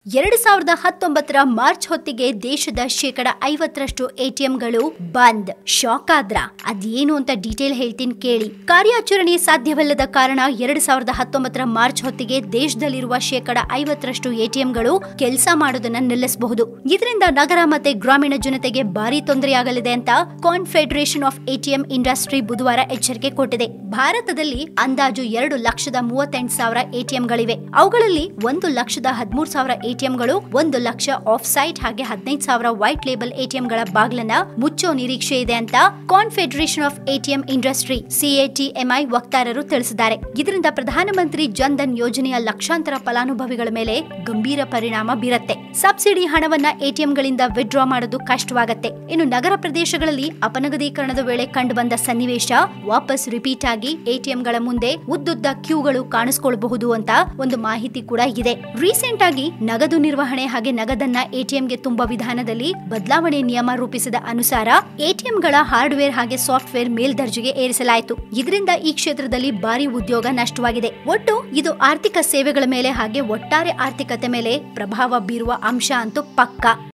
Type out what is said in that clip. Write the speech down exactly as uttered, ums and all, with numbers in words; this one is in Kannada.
ಎರಡು ಸಾವಿರದ ಹತ್ತೊಂಬತ್ತರ ಮಾರ್ಚ್ ಹೊತ್ತಿಗೆ ದೇಶದ ಶೇಕಡ ಐವತ್ತರಷ್ಟು ಎಟಿಎಂಗಳು ಬಂದ್. ಶಾಕ್ ಆದ್ರ? ಅದೇನು ಅಂತ ಡೀಟೇಲ್ ಹೇಳ್ತೀನಿ ಕೇಳಿ. ಕಾರ್ಯಾಚರಣೆ ಸಾಧ್ಯವಿಲ್ಲದ ಕಾರಣ ಎರಡು ಸಾವಿರದ ಹತ್ತೊಂಬತ್ತರ ಮಾರ್ಚ್ ಹೊತ್ತಿಗೆ ದೇಶದಲ್ಲಿರುವ ಶೇಕಡ ಐವತ್ತರಷ್ಟು ಎಟಿಎಂಗಳು ಕೆಲಸ ಮಾಡೋದನ್ನ ನಿಲ್ಲಿಸಬಹುದು. ಇದರಿಂದ ನಗರ ಮತ್ತೆ ಗ್ರಾಮೀಣ ಜನತೆಗೆ ಭಾರಿ ತೊಂದರೆಯಾಗಲಿದೆ ಅಂತ ಕಾನ್ಫೆಡರೇಷನ್ ಆಫ್ ಎಟಿಎಂ ಇಂಡಸ್ಟ್ರಿ ಬುಧವಾರ ಎಚ್ಚರಿಕೆ ಕೊಟ್ಟಿದೆ. ಭಾರತದಲ್ಲಿ ಅಂದಾಜು ಎರಡು ಲಕ್ಷದ ಮೂವತ್ತೆಂಟು ಸಾವಿರ ಎಟಿಎಂಗಳಿವೆ. ಅವುಗಳಲ್ಲಿ ಒಂದು ಲಕ್ಷದ ಹದಿಮೂರು ಸಾವಿರ ಎಟಿಎಂಗಳು, ಒಂದು ಲಕ್ಷ ಆಫ್ ಸೈಟ್ ಹಾಗೆ ಹದಿನೈದು ಸಾವಿರ ವೈಟ್ ಲೇಬಲ್ ಎಟಿಎಂಗಳ ಬಾಗಿಲನ್ನ ಮುಚ್ಚೋ ನಿರೀಕ್ಷೆ ಇದೆ ಅಂತ confederation of ATM industry CATMI ವಕ್ತಾರರು ತಿಳಿಸಿದ್ದಾರೆ. ಇದರಿಂದ ಪ್ರಧಾನಮಂತ್ರಿ ಜನ್ ಧನ್ ಯೋಜನೆಯ ಲಕ್ಷಾಂತರ ಫಲಾನುಭವಿಗಳ ಮೇಲೆ ಗಂಭೀರ ಪರಿಣಾಮ ಬೀರುತ್ತೆ. ಸಬ್ಸಿಡಿ ಹಣವನ್ನ ಎಟಿಎಂಗಳಿಂದ ವಿಡ್ರಾ ಮಾಡೋದು ಕಷ್ಟವಾಗುತ್ತೆ. ಇನ್ನು ನಗರ ಪ್ರದೇಶಗಳಲ್ಲಿ ಅಪನಗದೀಕರಣದ ವೇಳೆ ಕಂಡುಬಂದ ಸನ್ನಿವೇಶ ವಾಪಸ್ ರಿಪೀಟ್ ಆಗಿ ಎಟಿಎಂಗಳ ಮುಂದೆ ಉದ್ದುದ್ದ ಕ್ಯೂಗಳು ಕಾಣಿಸಿಕೊಳ್ಳಬಹುದು ಅಂತ ಒಂದು ಮಾಹಿತಿ ಕೂಡ ಇದೆ. ರೀಸೆಂಟ್ ಆಗಿ ನಗದು ನಿರ್ವಹಣೆ ಹಾಗೆ ನಗದನ್ನ ಎಟಿಎಂಗೆ ತುಂಬಾ ವಿಧಾನದಲ್ಲಿ ಬದಲಾವಣೆ ನಿಯಮ ರೂಪಿಸಿದ ಅನುಸಾರ ಎಟಿಎಂಗಳ ಹಾರ್ಡ್ವೇರ್ ಹಾಗೆ ಸಾಫ್ಟ್ವೇರ್ ಮೇಲ್ದರ್ಜೆಗೆ ಏರಿಸಲಾಯಿತು. ಇದರಿಂದ ಈ ಕ್ಷೇತ್ರದಲ್ಲಿ ಭಾರಿ ಉದ್ಯೋಗ ನಷ್ಟವಾಗಿದೆ. ಒಟ್ಟು ಇದು ಆರ್ಥಿಕ ಸೇವೆಗಳ ಮೇಲೆ ಹಾಗೆ ಒಟ್ಟಾರೆ ಆರ್ಥಿಕತೆ ಮೇಲೆ ಪ್ರಭಾವ ಬೀರುವ ಅಂಶ ಅಂತೂ ಪಕ್ಕಾ.